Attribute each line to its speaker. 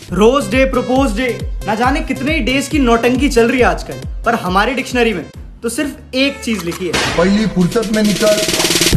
Speaker 1: Rose day, propose day, ना जाने कितने ही डेज की नौटंकी चल रही है आजकल, पर हमारी डिक्शनरी में तो सिर्फ एक चीज लिखी है,
Speaker 2: पहली फुर्सत में निकल।